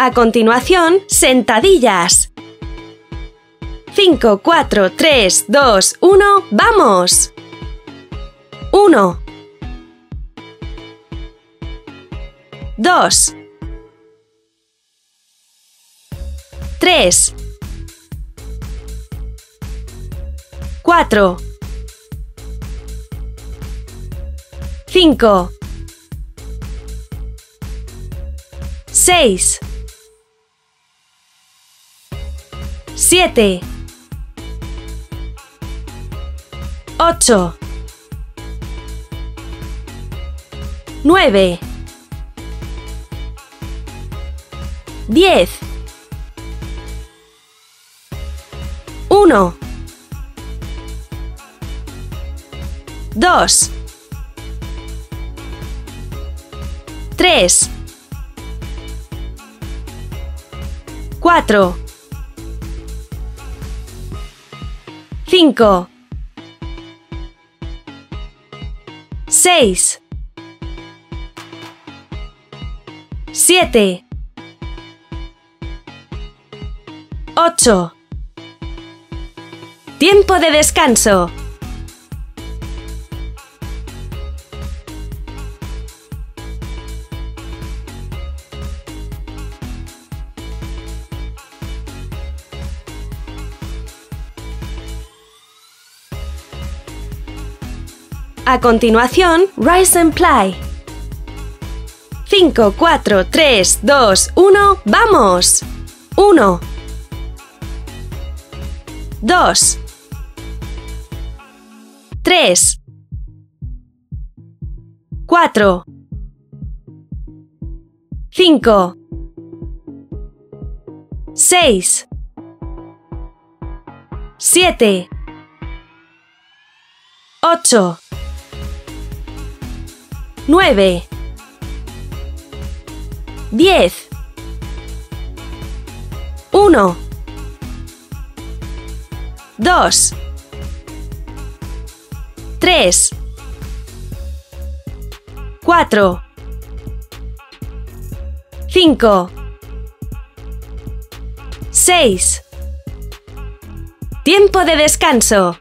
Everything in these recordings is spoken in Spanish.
A continuación, sentadillas. 5, 4, 3, 2, 1, ¡vamos! 1 2 3 4 5 6 7 8 9 10 1 2 3 4 5 6 7 8 Tiempo de descanso. A continuación, Rise and Play. 5, 4, 3, 2, 1, ¡vamos! 1 2 3 4 5 6 7 8 9 10 1 2 3 4 5 6 Tiempo de descanso.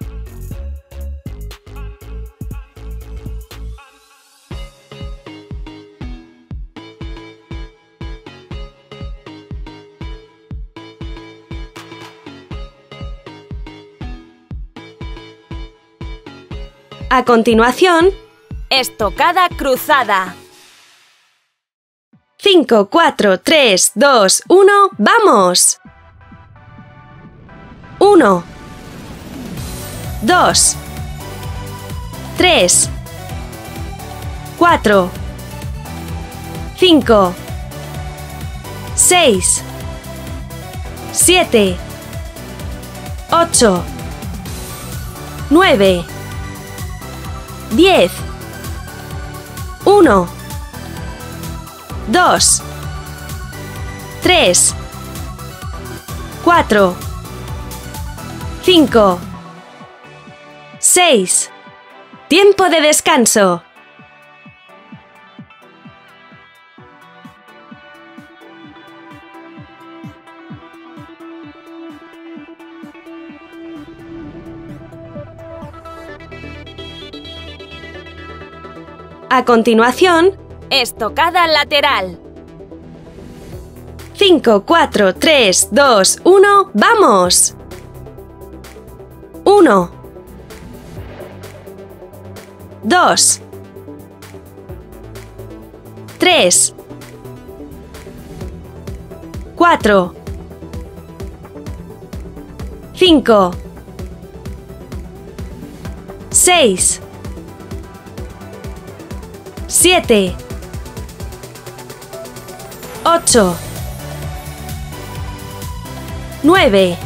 A continuación, estocada cruzada. 5, 4, 3, 2, 1, ¡vamos! 1 2 3 4 5 6 7 8 9 10 1 2 3 4 5 6 Tiempo de descanso. A continuación, estocada lateral. 5, 4, 3, 2, 1, ¡vamos! 1 2 3 4 5 6 7 8 9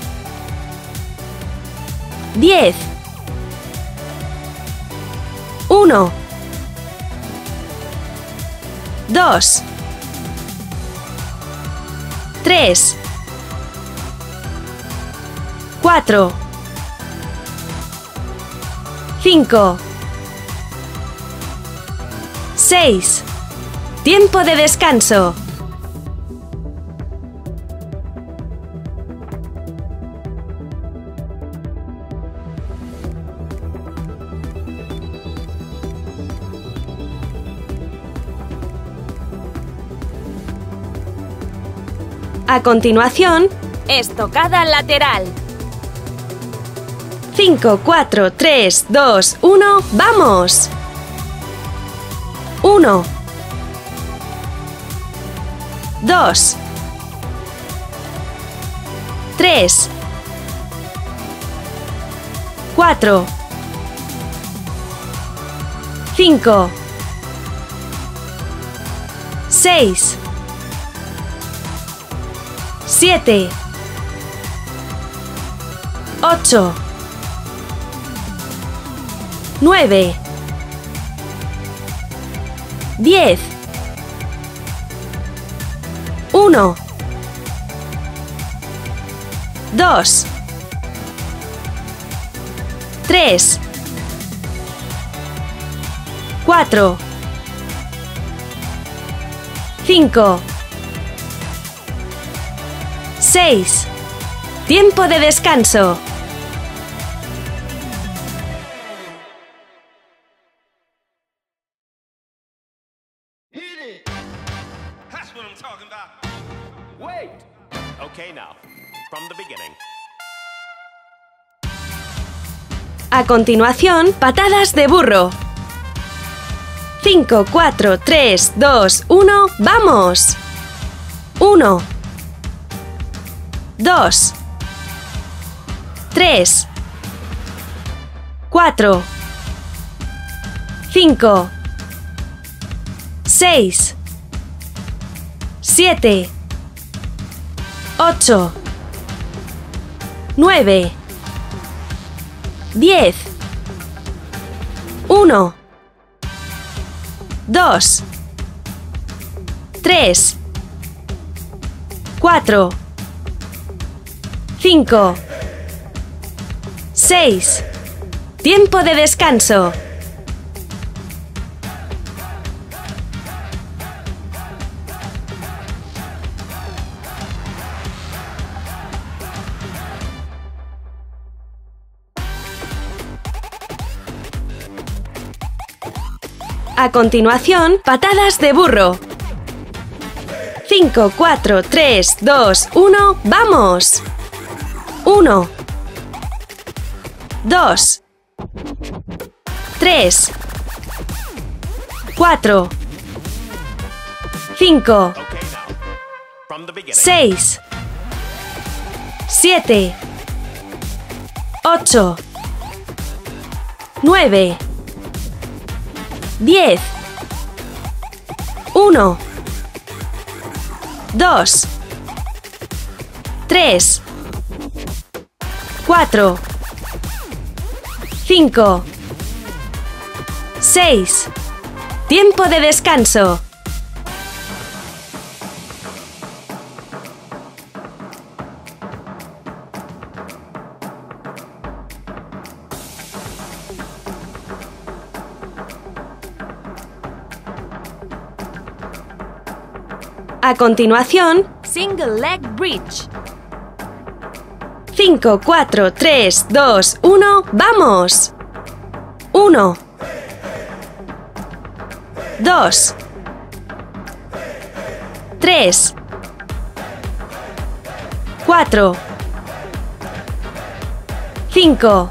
10 1 2 3 4 5 6 Tiempo de descanso. A continuación, estocada lateral. 5, 4, 3, 2, 1, ¡vamos! 1, 2, 3, 4, 5, 6, 7, 8, 9, 10, 1, 2, 3, 4, 5, 6. Tiempo de descanso. That's what I'm talking about. Wait. Okay, now, from the beginning. A continuación, patadas de burro. 5, 4, 3, 2, 1, ¡vamos! 1, 2, 3, 4, 5, 6, 7, 8, 9, 10, 1, 2, 3, 4, 5, 6. Tiempo de descanso. A continuación, patadas de burro. 5, 4, 3, 2, 1, ¡vamos! 1, 2, 3, 4, 5, Okay, now, from the beginning. 6, 7, 8, 9, 10, 1, 2, 3, 4, 5, 6. Tiempo de descanso. A continuación, Single leg bridge. 5, 4, 3, 2, 1, ¡vamos! 1, 2, 3, 4, 5,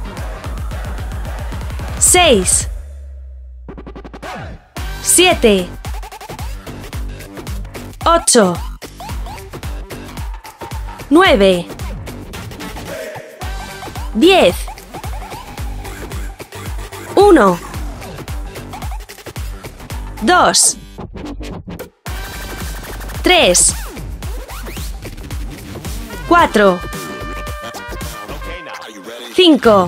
6, 7, 8, 9, 10, 1, 2, 3, 4, Okay, now. 5,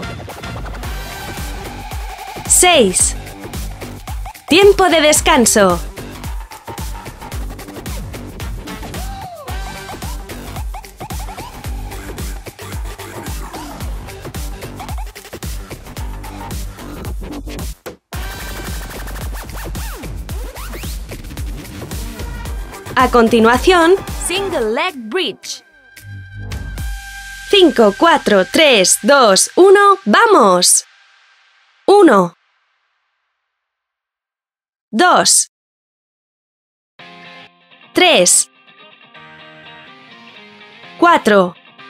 6. Tiempo de descanso. A continuación, Single leg bridge. 5, 4, 3, 2, 1, ¡vamos! 1, 2, 3, 4,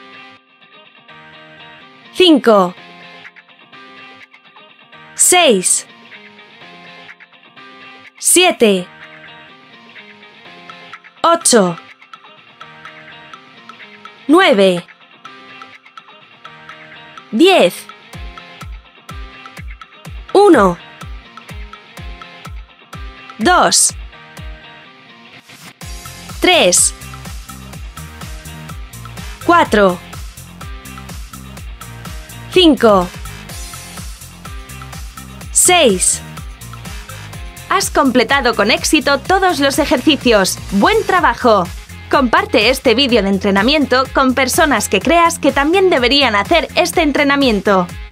5, 6, 7, 8, 9, 10, 1, 2, 3, 4, 5, 6. Has completado con éxito todos los ejercicios. ¡Buen trabajo! Comparte este vídeo de entrenamiento con personas que creas que también deberían hacer este entrenamiento.